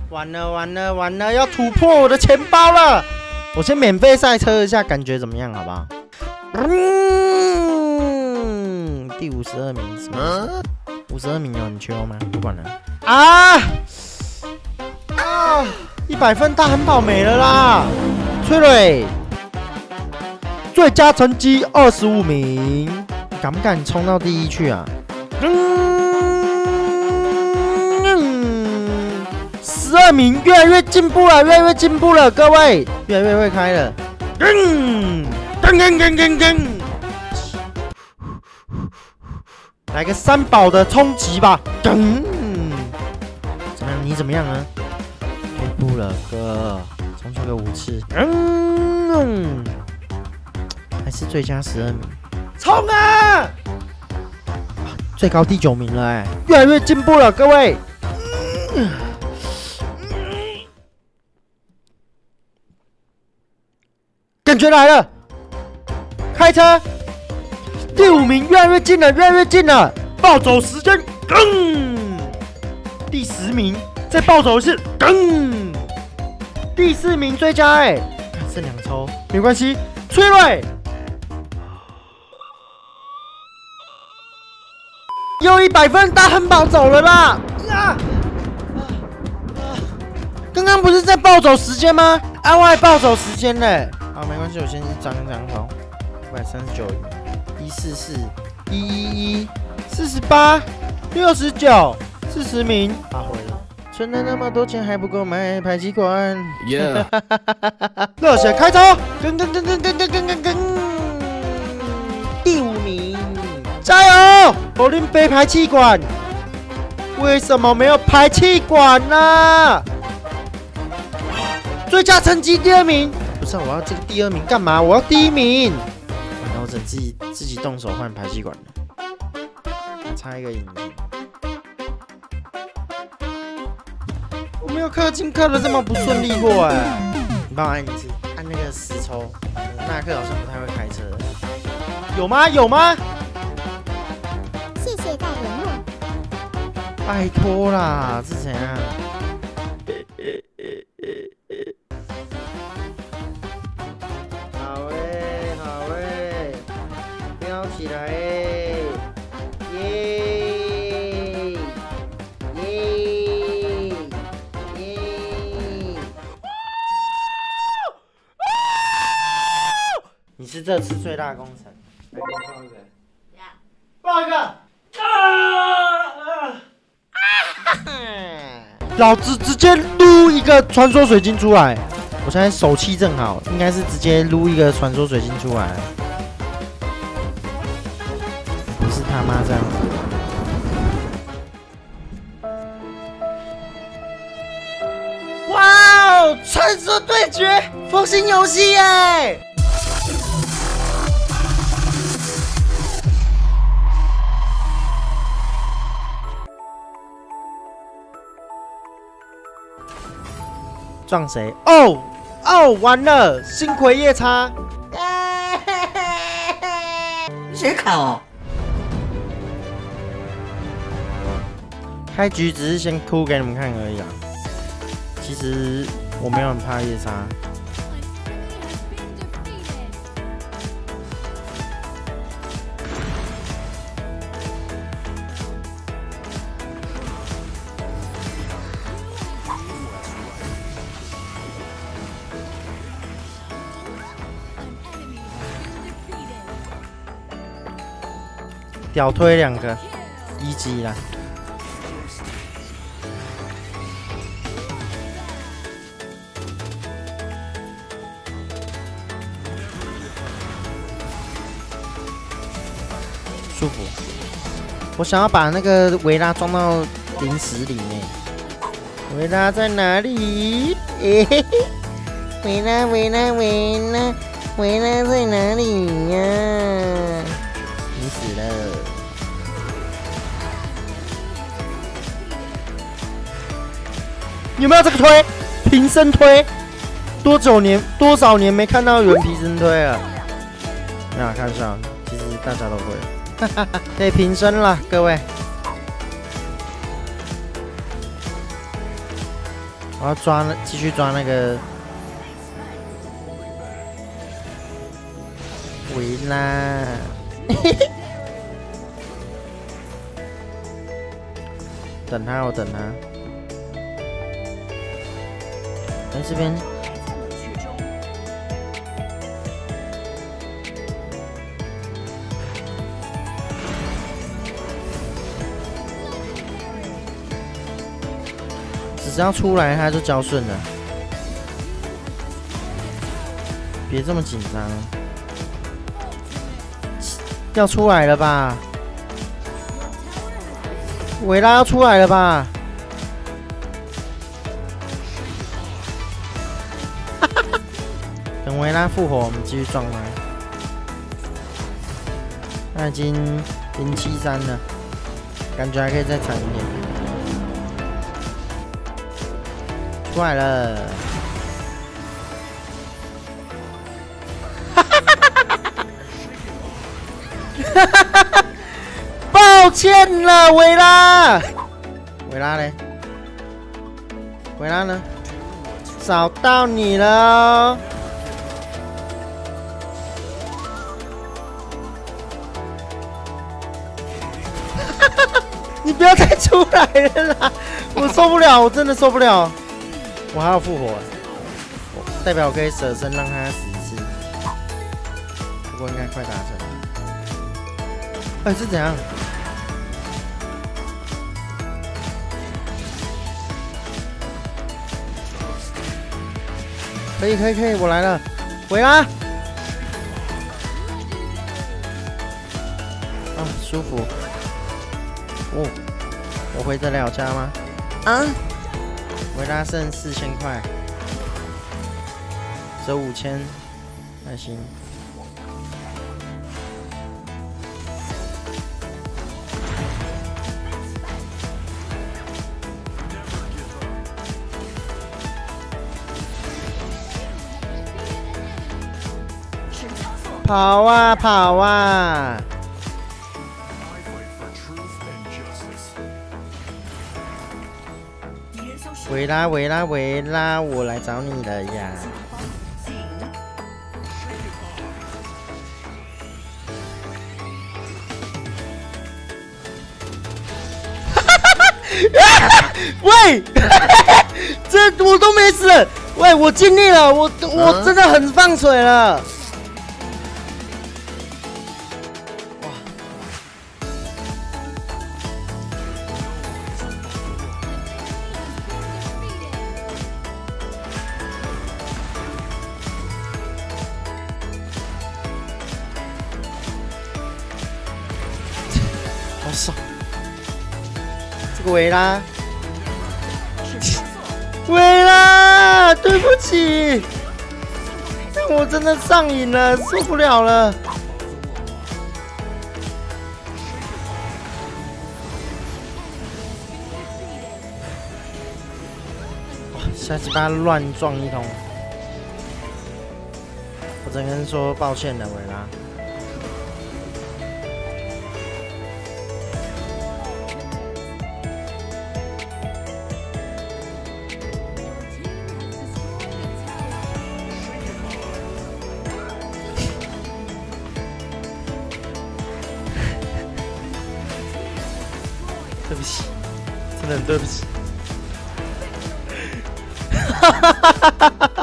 完了完了完了，要突破我的钱包了！我先免费赛车一下，感觉怎么样？好不好？第52名什么？52名有很秋吗？不管了。100分大汉堡没了啦！崔蕊，最佳成绩25名，敢不敢冲到第1去啊？12名，越来越进步了，越来越进步了，各位，越来越会开了。来个3宝的冲击吧！怎么样？你怎么样呢？退步了，哥，冲出个5次。还是最佳12名，冲啊！最高第9名了，哎，越来越进步了，各位。感觉来了，开车，第5名越来越近了，越来越近了，暴走时间，第10名再暴走一次，第4名最佳，哎，剩2抽，没关系，崔蕊，又100分大汉堡走了啦！刚刚不是在暴走时间吗？我还暴走时间嘞！好，没关系，我先涨好，139、144、111、48、69、40名，发回了。存了那么多钱还不够买排气管。 耶！ 热血开车，第5名，加油！我拎杯排气管，为什么没有排气管呢？最佳成绩第2名，不是、我要这个第2名干嘛？我要第1名。那我只能自己动手换排气管了。还差一个引擎。我没有氪金氪的这么不顺利过哎。你帮我按一次，按那个10抽。纳克好像不太会开车。有吗？有吗？ 谢谢再联络。 拜托啦，是怎样？好诶，好诶，飙起来诶！耶耶耶！你是这次最大功臣，来，给我报一个，报一个！老子直接撸一个传说水晶出来！我现在手气正好，应该是直接撸一个传说水晶出来。不是他妈这样子。哇哦！传说对决，佛心游戏耶！撞谁？哦，完了！星魁夜叉， 谁砍哦？ 开局只是先哭给你们看而已啦。其实我没有很怕夜叉。屌推2个1级啦，舒服。我想要把那个维拉装到零食里面。维拉在哪里？维拉在哪里呀？你死了！有没有这个推？平身推？多少年没看到有人平身推了？那看上，其实大家都会。可以平身了，各位。 我要抓继续抓那个维拉。等他，我等他。哎，这边。只要出来，他就交顺了。别这么紧张，要出来了吧？维拉要出来了吧？等维拉复活，我们继续撞他。他已经073了，感觉还可以再惨一点。出来了！抱歉了，维拉。维拉嘞？维拉呢？找到你了。你不要再出来了啦！我受不了，我真的受不了。我还要复活，代表我可以舍身让他死一次。不过应该快达成了。哎，是怎样？可以，我来了，回来！啊，舒服。哦，我回得了家吗？啊？维拉剩4000块，只有5000，还行。跑啊跑啊！维拉，我来找你了呀！喂，这我都没死！喂，我尽力了，我真的很放水了。好爽！这个维拉，维拉，对不起，我真的上瘾了，受不了了。下次把他乱撞一通，我只能说抱歉了，维拉。对不起，真的很对不起。哈哈哈哈哈！